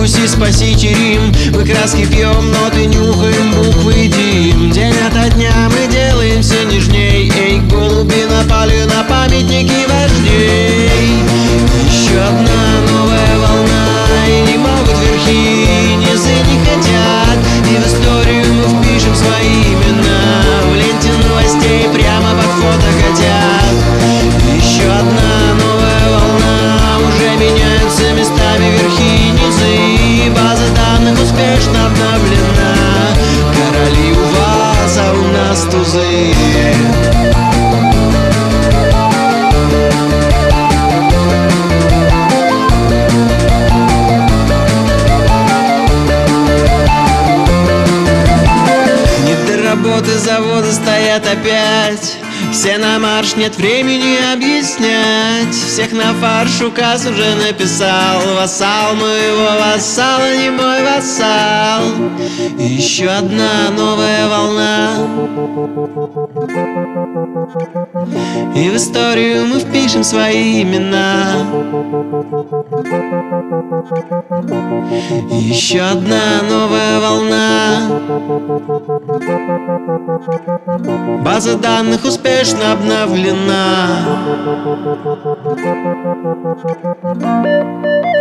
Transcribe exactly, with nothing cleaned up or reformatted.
Руси, спасите Рим. Мы краски пьем, ноты нюхаем, буквы дим. День ото дня мы делаем все нежней. Эй, голуби напали на памятники вождей. Еще одна новая волна, и не могут верхи, низы не хотят. И в историю мы впишем свои имена, в ленте новостей прямо под фото хотят. Еще одна новая волна, уже меняются местами верхи и низы. База данных успешно обновлена. Короли у вас, а у нас тузы. Работы завода стоят опять. Все на марш, нет времени объяснять. Всех на фарш указ уже написал. Вассал моего вассала, не мой вассал. И еще одна новая волна, и в историю мы впишем свои имена. И еще одна новая волна, база данных успешно обновлена.